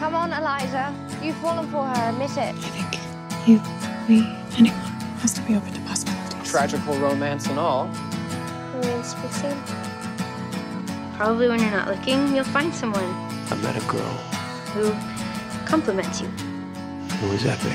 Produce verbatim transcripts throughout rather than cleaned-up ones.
Come on, Eliza. You've fallen for her, admit it. I think you, we, anyone has to be open to possibilities. Tragical romance and all. Remains to be seen. Probably when you're not looking, you'll find someone I met a girl who compliments you. who was epic.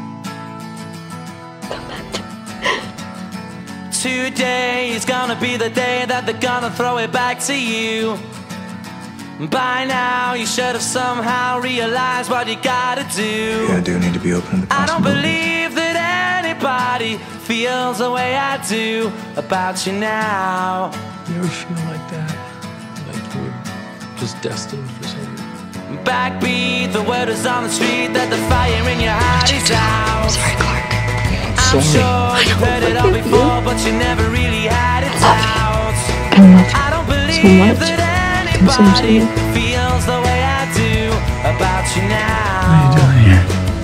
Today is gonna be the day that they're gonna throw it back to you. By now, you should have somehow realized what you gotta do. Yeah, I do need to be open to the I don't possibilities. believe that anybody feels the way I do about you now. You ever feel like that? Like you're just destined for something? Backbeat, the word is on the street that the fire in your heart is out. Sorry, Clark. I'm sure you've heard it all before, but you never really had it out. I love you I don't so believe much. that Consumes anybody you. feels the way I do about you What are you now. doing here?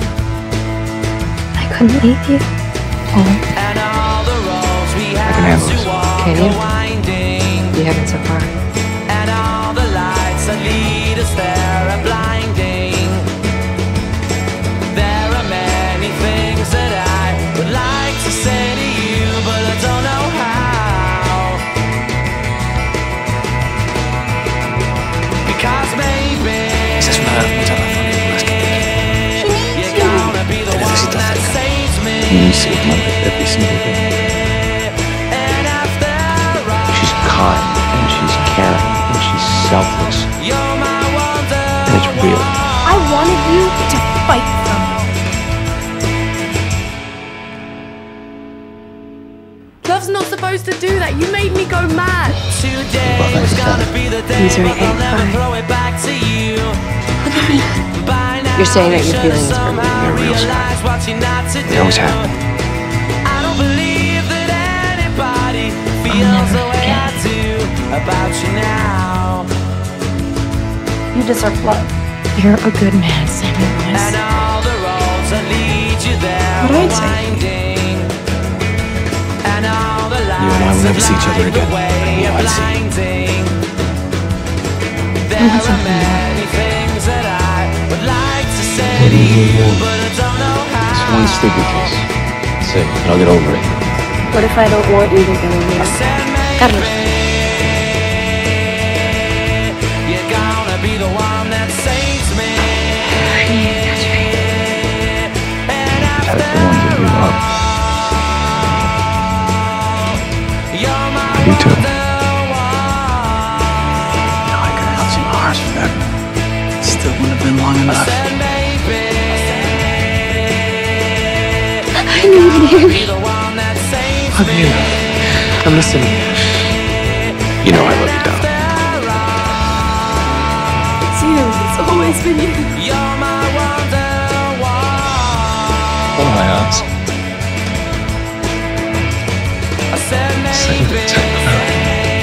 I couldn't leave you. Oh, And all the roads we can have handle to this. walk Can you? are winding, you haven't so far. and all the lights that lead us there are blinding. There are many things that I would like to say to you, but I don't know how. Because maybe you're gonna be the one that saves me. You save my life every single day. And after all, She's kind, and she's caring, and she's selfless, you're my wonder. and it's real. I wanted you to fight for me. Love's not supposed to do that. You made me go mad. Today Well, is that's gonna sad. be the day, These are but they'll never eight throw it back to you. By now, You're saying that you your should feelings for me somehow are real, Scott. realize what you're not to They do. always have been. I don't believe that anybody feels never the way I forget. do about you now. You deserve love. You're a good man, Samuel And West. all the roads that lead you there What are I'd say. winding. And all the You and I will lights never that see each other light the again. way Well, are I'd see. blinding. There want are something many things that I would like to say What to do you you, want? but I don't know It's how. one stupid kiss. That's it, and I'll get over it. What if I don't want you to go I here? said Carlos. maybe you're gonna be the one that saves me. And after That's the ones that you love. you're my I do too. wonderwall. No, I could have held some hearts forever. It still wouldn't have been long enough. Said maybe I need you. be the one that saves Love me. you. I'm listening. You know I love you, darling. It's you. It's always been you. You're my wonderwall. What am I ask? I said Sing maybe it, take it out.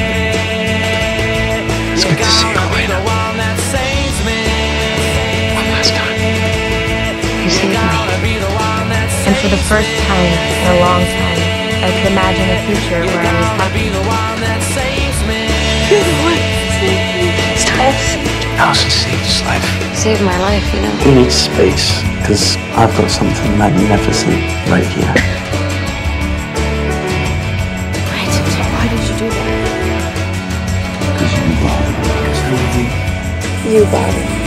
It's good to see you, you're the Elena. one that saves me. One last time. You saved me. Gonna be the one that And for the first time in a long time, I could imagine a future where I was happy. be the one that saves me. Allison saved his life. Saved my life, you know. He needs space, because I've got something magnificent right here. Right. Why did you do that? Because you brought it. Because I love you. You bought it.